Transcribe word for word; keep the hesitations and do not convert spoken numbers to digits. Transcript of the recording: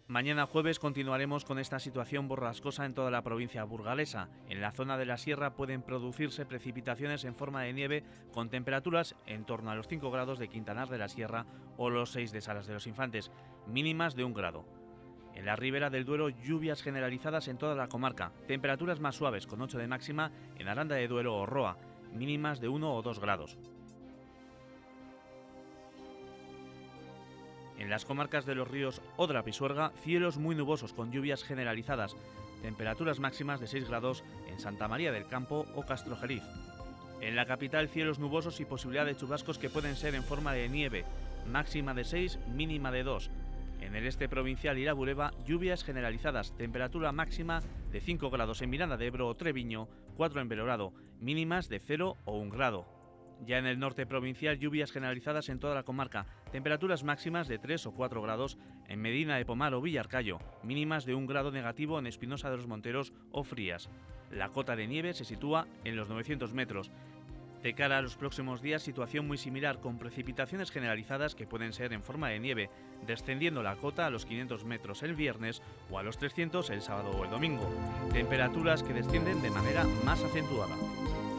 Mañana jueves continuaremos con esta situación borrascosa en toda la provincia burgalesa. En la zona de la sierra pueden producirse precipitaciones en forma de nieve con temperaturas en torno a los cinco grados de Quintanar de la Sierra o los seis de Salas de los Infantes, mínimas de un grado. En la ribera del Duero, lluvias generalizadas en toda la comarca, temperaturas más suaves con ocho de máxima en Aranda de Duero o Roa, mínimas de uno o dos grados. En las comarcas de los ríos Odra y Pisuerga, cielos muy nubosos con lluvias generalizadas, temperaturas máximas de seis grados en Santa María del Campo o Castrojeriz. En la capital, cielos nubosos y posibilidad de chubascos que pueden ser en forma de nieve, máxima de seis, mínima de dos. En el este provincial y la Bureba, lluvias generalizadas, temperatura máxima de cinco grados en Miranda de Ebro o Treviño, cuatro en Belorado, mínimas de cero o un grado. Ya en el norte provincial, lluvias generalizadas en toda la comarca, temperaturas máximas de tres o cuatro grados en Medina de Pomar o Villarcayo, mínimas de un grado negativo en Espinosa de los Monteros o Frías. La cota de nieve se sitúa en los novecientos metros. De cara a los próximos días, situación muy similar, con precipitaciones generalizadas que pueden ser en forma de nieve, descendiendo la cota a los quinientos metros el viernes o a los trescientos el sábado o el domingo. Temperaturas que descienden de manera más acentuada.